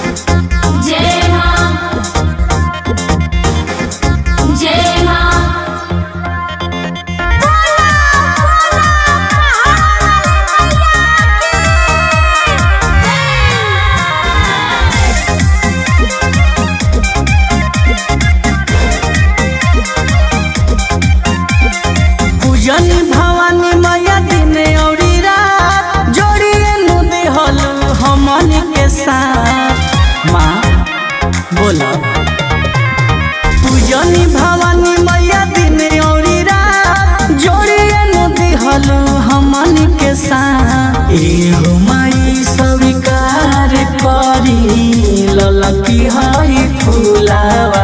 बोला पूजनी भवानी मैया दिन औरी रात जोड़िए नदी हलो हमनी के साथ एहो माई स्वीकार करी ललकी हई फुलावा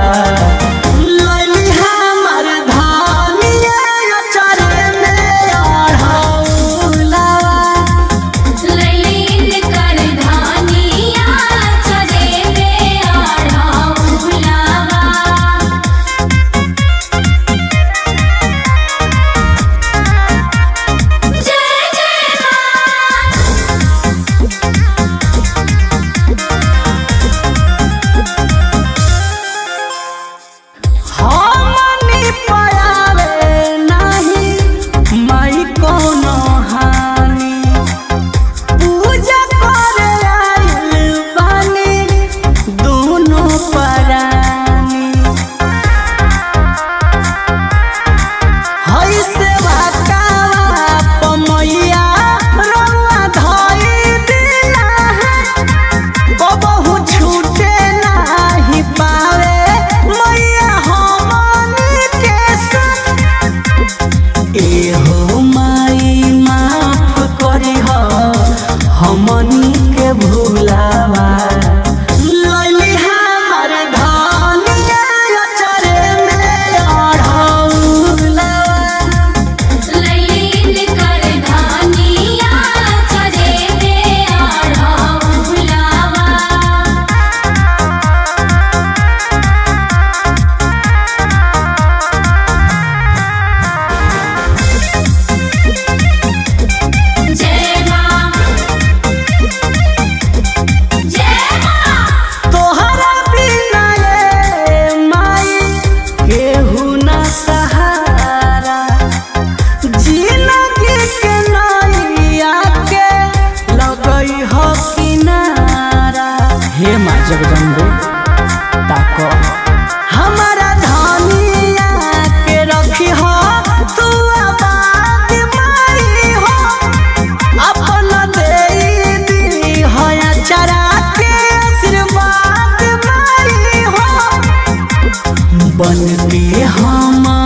हमनी के भूलावा लैली हमर धनिया अचरे में अढ़ौलावा लैली कर धनिया अचरे में अढ़ौलावा हे माँ जगदम्बे ताको हमारा धनिया के रखी हो तू आबाद माई हो अपना दे दी हो चरा के आशीर्वाद माई हो बन के हम